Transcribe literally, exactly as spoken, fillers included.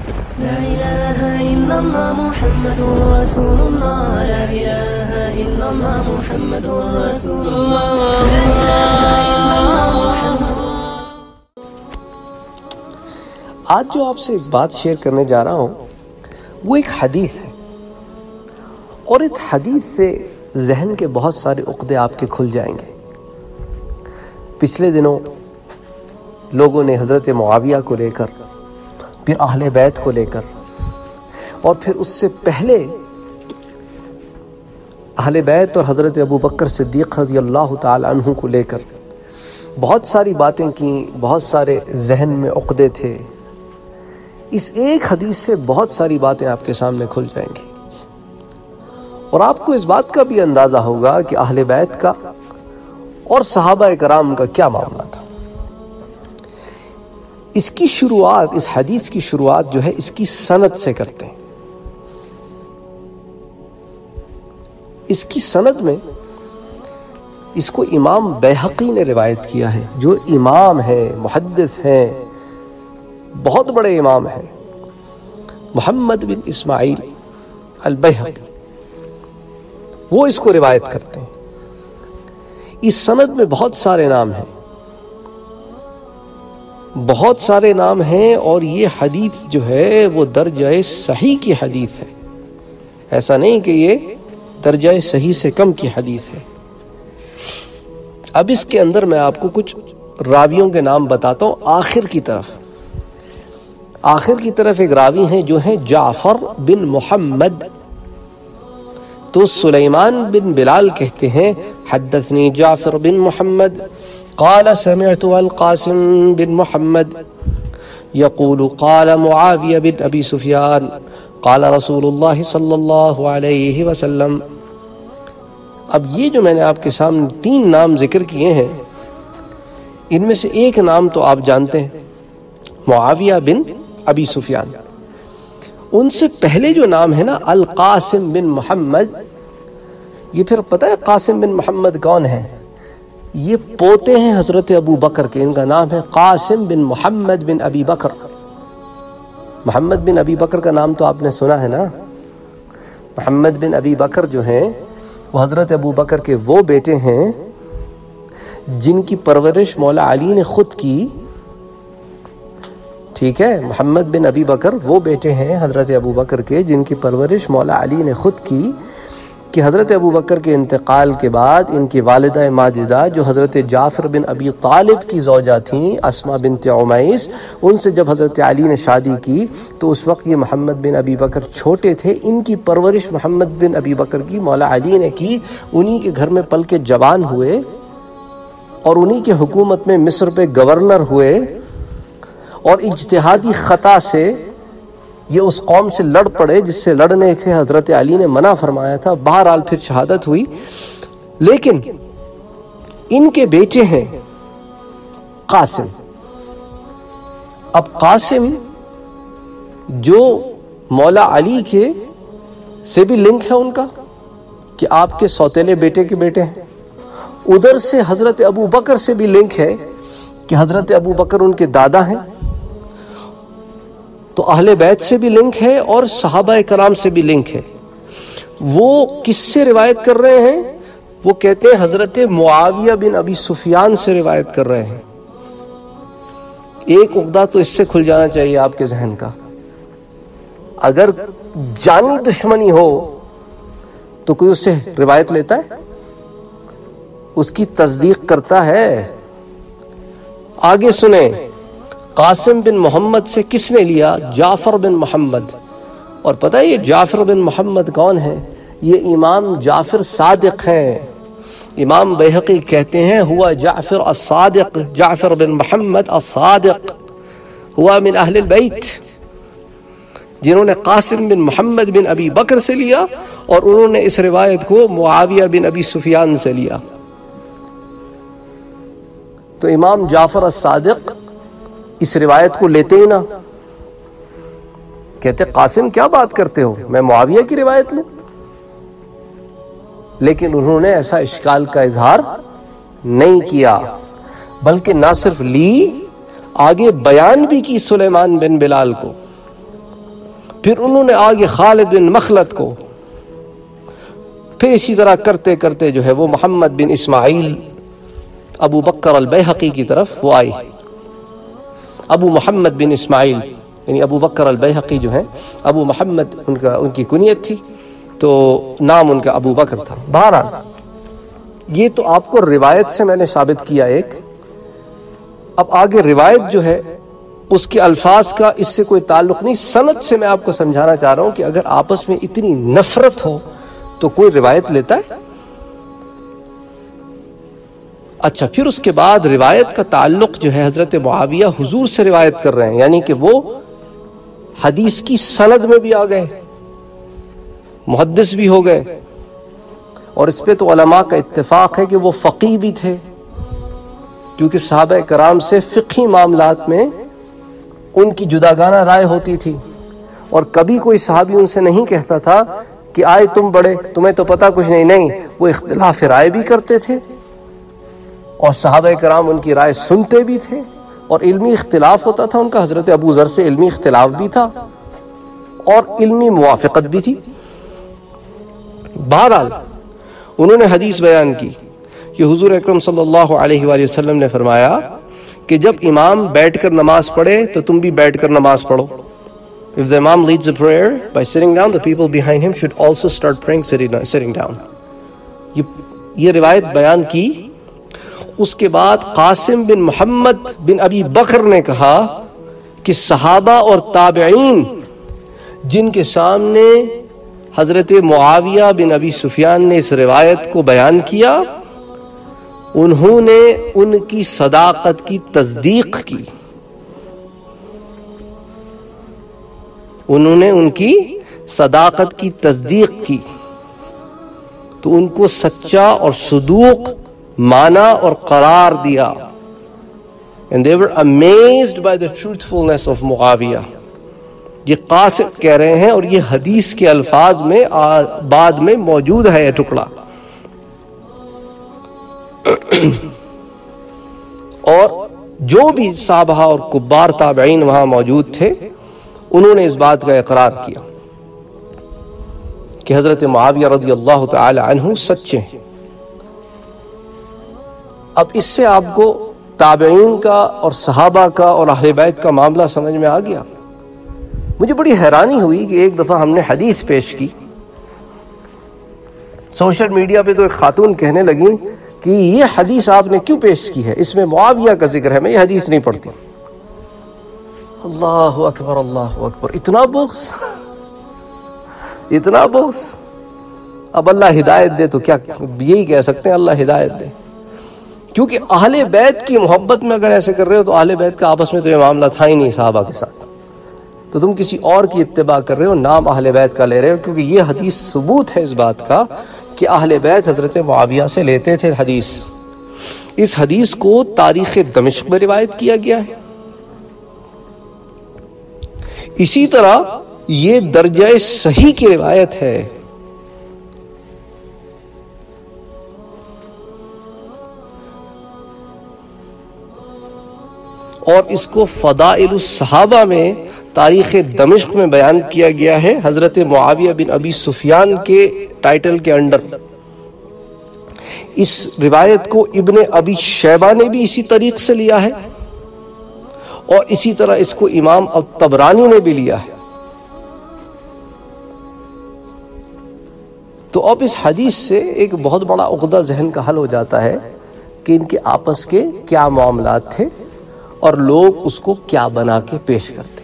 لا إله إلا الله محمد رسول الله لا إله إلا الله محمد رسول الله لا إله إلا الله محمد. آج جو آپ سے ایک بات شیئر کرنے جا رہا ہوں وہ ایک حدیث ہے، اور اس حدیث سے ذہن کے بہت سارے عقدے آپ کے کھل جائیں گے. پچھلے دنوں لوگوں نے حضرت معاویہ کو لے کر، پھر اہل بیت کو لے کر، اور پھر اس سے پہلے اہل بیت اور حضرت ابو بکر صدیق رضی اللہ تعالی عنہ کو لے کر بہت ساری باتیں کی، بہت سارے ذہن میں عقدے تھے. اس ایک حدیث سے بہت ساری باتیں آپ کے سامنے کھل جائیں گی، اور آپ کو اس بات کا بھی اندازہ ہوگا کہ اہل بیت کا اور صحابہ کرام کا کیا معاملہ تھا. اس کی شروعات، اس حدیث کی شروعات جو ہے اس کی سند سے کرتے ہیں. اس کی سند میں اس کو امام بیہقی نے روایت کیا ہے، جو امام ہے، محدث ہیں، بہت بڑے امام ہیں، محمد بن اسماعیل البیہقی، وہ اس کو روایت کرتے ہیں. اس سند میں بہت سارے نام ہیں، بہت سارے نام ہیں، اور یہ حدیث جو ہے وہ درجہ صحیح کی حدیث ہے. ایسا نہیں کہ یہ درجہ صحیح سے کم کی حدیث ہے. اب اس کے اندر میں آپ کو کچھ راویوں کے نام بتاتا ہوں. آخر کی طرف آخر کی طرف ایک راوی ہیں جو ہیں جعفر بن محمد. تو سلیمان بن بلال کہتے ہیں حدثنی جعفر بن محمد قال سمعت القاسم بن محمد يقول قال معاوية بن أبي سفيان قال رسول الله صلی اللہ علیہ وسلم. اب یہ جو میں نے آپ کے سامنے تین نام ذکر کیے ہیں، ان میں سے ایک نام تو آپ جانتے ہیں، معاویہ بن ابی سفیان. ان سے پہلے جو نام ہے نا القاسم بن محمد، یہ پھر پتہ ہے قاسم بن محمد کون ہے؟ یہ پوتے ہیں حضرت ابو بکر کے. ان کا نام ہے قاسم بن محمد بن ابی بکر. محمد بن ابی بکر کا نام تو آپ نے سنا ہے نا. محمد بن ابی بکر جو ہیں وہ حضرت ابو بکر کے وہ بیٹے ہیں جن کی پرورش مولا علی نے خود کی. ٹھیک ہے، محمد بن ابی بکر وہ بیٹے ہیں حضرت ابو بکر کے جن کی پرورش مولا علی نے خود کی، کہ حضرت ابو بکر کے انتقال کے بعد ان کی والدہ ماجدہ جو حضرت جعفر بن ابی طالب کی زوجہ تھیں، اسماء بنت عمیس، ان سے جب حضرت علی نے شادی کی تو اس وقت یہ محمد بن ابی بکر چھوٹے تھے. ان کی پرورش محمد بن ابی بکر کی مولا علی نے کی. انہی کے گھر میں پل کے جوان ہوئے، اور انہی کے حکومت میں مصر پہ گورنر ہوئے، اور اجتہادی خطا سے یہ اس قوم سے لڑ پڑے جس سے لڑنے سے حضرت علی نے منع فرمایا تھا. بہرحال پھر شہادت ہوئی. لیکن ان کے بیٹے ہیں قاسم. اب قاسم جو مولا علی کے سے بھی لنک ہے ان کا، کہ آپ کے سوتیلے بیٹے کے بیٹے ہیں. ادھر سے حضرت ابو بکر سے بھی لنک ہے کہ حضرت ابو بکر ان کے دادا ہیں. تو اہل بیت سے بھی لنک ہے اور صحابہ کرام سے بھی لنک ہے. وہ کس سے روایت کر رہے ہیں؟ وہ کہتے ہیں حضرت معاویہ بن ابی سفیان سے روایت کر رہے ہیں. ایک عقدہ تو اس سے کھل جانا چاہیے آپ کے ذہن کا. اگر جانی دشمنی ہو تو کوئی اس سے روایت لیتا ہے؟ اس کی تصدیق کرتا ہے؟ آگے سنیں، قاسم بن محمد سے کس نے لیا؟ جعفر بن محمد. اور پتہ ہے یہ جعفر بن محمد کون ہے؟ یہ امام جعفر صادق ہیں. امام بیہقی کہتے ہیں ہوا جعفر الصادق، جعفر بن محمد الصادق ہوا من اہل البیت، جنہوں نے قاسم بن محمد بن ابی بکر سے لیا، اور انہوں نے اس روایت کو معاویہ بن ابی سفیان سے لیا. تو امام جعفر الصادق اس روایت کو لیتے ہی نہ، کہتے قاسم کیا بات کرتے ہو، میں معاویہ کی روایت لوں. لیکن انہوں نے ایسا اشکال کا اظہار نہیں کیا، بلکہ نہ صرف لی، آگے بیان بھی کی سلیمان بن بلال کو. پھر انہوں نے آگے خالد بن مخلد کو، پھر اسی طرح کرتے کرتے جو ہے وہ محمد بن اسماعیل ابو بکر البیہقی کی طرف وہ آئی. ابو محمد بن اسماعیل یعنی ابو بکر البیہقی جو ہیں، ابو محمد ان کا ان کی کنیت تھی، تو نام ان کا ابو بکر تھا. بہرحال یہ تو آپ کو روایت سے میں نے ثابت کیا ایک. اب آگے روایت جو ہے اس کے الفاظ کا اس سے کوئی تعلق نہیں، سند سے میں آپ کو سمجھانا چاہ رہا ہوں کہ اگر آپس میں اتنی نفرت ہو تو کوئی روایت لیتا ہے؟ اچھا، پھر اس کے بعد روایت کا تعلق جو ہے حضرت معاویہ حضور سے روایت کر رہے ہیں، یعنی کہ وہ حدیث کی سند میں بھی آ گئے، محدث بھی ہو گئے. اور اس پہ تو علماء کا اتفاق ہے کہ وہ فقیہ بھی تھے، کیونکہ صحابہ کرام سے فقہی معاملات میں ان کی جداگانہ رائے ہوتی تھی، اور کبھی کوئی صحابی ان سے نہیں کہتا تھا کہ آئے تم بڑے، تمہیں تو پتہ کچھ نہیں. نہیں، وہ اختلاف رائے بھی کرتے تھے اور صحابہ کرام ان کی رائے سنتے بھی تھے، اور علمی اختلاف ہوتا تھا ان کا. حضرت ابو ذر سے علمی اختلاف بھی تھا اور علمی موافقت بھی تھی. بہرحال انہوں نے حدیث بیان کی کہ حضور اکرم صلی اللہ علیہ وآلہ وسلم نے فرمایا کہ جب امام بیٹھ کر نماز پڑھے تو تم بھی بیٹھ کر نماز پڑھو. If the imam leads a prayer by sitting down, the people behind him should also start praying sitting down. یہ یہ روایت بیان کی. اس کے بعد قاسم بن محمد بن ابی بکر نے کہا کہ صحابہ اور تابعین جن کے سامنے حضرت معاویہ بن ابی سفیان نے اس روایت کو بیان کیا، انہوں نے ان کی صداقت کی تصدیق کی. انہوں نے ان کی صداقت کی تصدیق کی تو ان کو سچا اور صدوق مانا اور قرار دیا. And they were amazed by the truthfulness of معاویہ. یہ قاسم کہہ رہے ہیں اور یہ حدیث کے الفاظ میں بعد میں موجود ہے یہ ٹکڑا. اور جو بھی صحابہ اور کبار تابعین وہاں موجود تھے انہوں نے اس بات کا اقرار کیا کہ حضرت معاویہ رضی اللہ تعالی عنہ سچے ہیں. اب اس سے آپ کو تابعین کا اور صحابہ کا اور اہل بیت کا معاملہ سمجھ میں آ گیا. مجھے بڑی حیرانی ہوئی کہ ایک دفعہ ہم نے حدیث پیش کی، سوشل میڈیا پہ تو ایک خاتون کہنے لگی کہ یہ حدیث آپ نے کیوں پیش کی ہے، اس میں معاویہ کا ذکر ہے، میں یہ حدیث نہیں پڑھتی. اللہ اکبر، اللہ اکبر، اتنا بغض، اتنا بغض. اب اللہ ہدایت دے تو کیا یہی کہہ سکتے ہیں، اللہ ہدایت دے. کیونکہ اہل بیت کی محبت میں اگر ایسے کر رہے ہو تو اہل بیت کا آپس میں تو یہ معاملہ تھا ہی نہیں صحابہ کے ساتھ، تو تم کسی اور کی اتباع کر رہے ہو، نام اہل بیت کا لے رہے ہو. کیونکہ یہ حدیث ثبوت ہے اس بات کا کہ اہل بیت حضرت معاویہ سے لیتے تھے حدیث. اس حدیث کو تاریخ دمشق میں روایت کیا گیا ہے. اسی طرح یہ درجہ صحیح کی روایت ہے. اور اس کو فضائل الصحابہ میں تاریخ دمشق میں بیان کیا گیا ہے حضرت معاویہ بن ابی سفیان کے ٹائٹل کے انڈر. اس روایت کو ابن ابی شیبہ نے بھی اسی طریق سے لیا ہے اور اسی طرح اس کو امام الطبرانی نے بھی لیا ہے. تو اب اس حدیث سے ایک بہت بڑا عقدہ ذہن کا حل ہو جاتا ہے کہ ان کے آپس کے کیا معاملات تھے اور لوگ اس کو کیا بنا کے پیش کرتے.